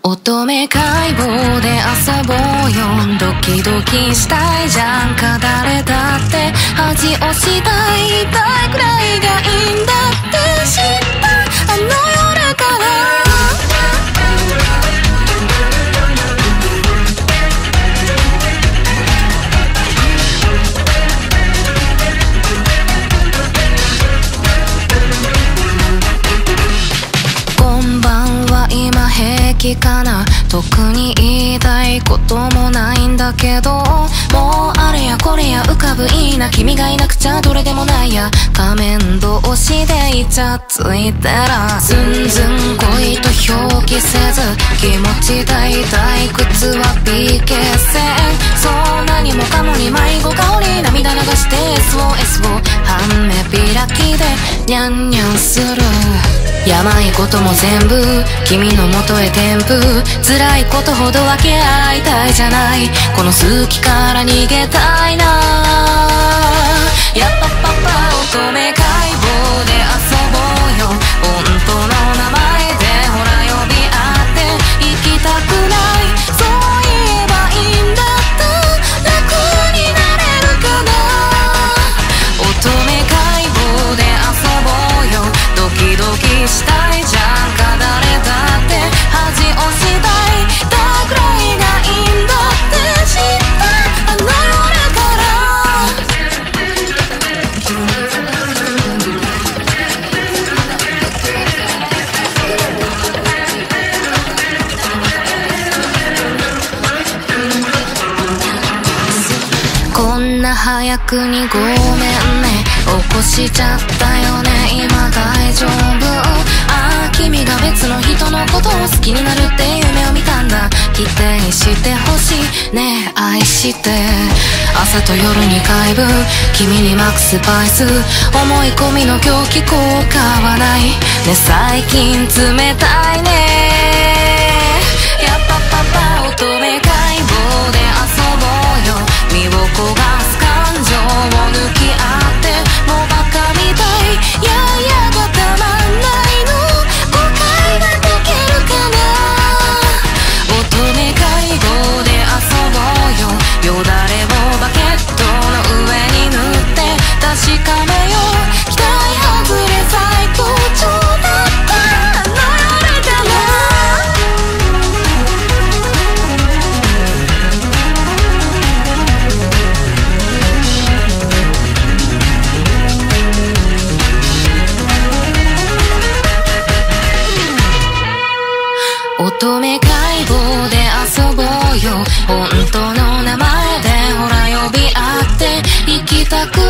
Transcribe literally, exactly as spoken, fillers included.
乙女解剖で遊ぼうよ。ドキドキしたいじゃんか。誰だって恥をしたい痛いくらいがいいんだって知ったあの夜から今平気かな。特に言いたいこともないんだけど、もうあれやこれや浮かぶいいな。君がいなくちゃどれでもないや。仮面同士でイチャついてらずんずん恋と表記せず気持ち大退屈は ピーケー 線。そう何もかもに迷子香り涙流して エスオーエス を半目開きでニャンニャンする。やばいことも全部君の元へ添付。辛いことほど分け合いたいじゃない。この好きから逃げたいな。やっぱパパ乙女解剖で遊ぼうよ。本当の名前でほら呼び合って行きたくない。そう言えばいいんだった楽になれるかな。乙女解剖で遊ぼうよ。ドキドキしたいじゃんか。誰だって恥をしたいだくらいがいいんだって知ったあの夜からこんな早くにごめんね。起こしちゃったよね。今大丈夫。ああ君が別の人のことを好きになるって夢を見たんだ。否定してほしいねえ愛して。朝と夜に回分君にマックスパイス。思い込みの狂気効果はないね。最近冷たいね。やっぱパパ乙女解剖で遊ぼうよ。身を焦がす感情を抜き合ってもうバカみたい。いやいやがたまんないの。誤解が解けるかな。乙女解剖で遊ぼうよ。よだれをバケットの上に塗って確かめよう。期待外れ最高潮だったあの夜かな。乙女解剖で遊ぼうよ。本当の名前でほら呼び合って行きたく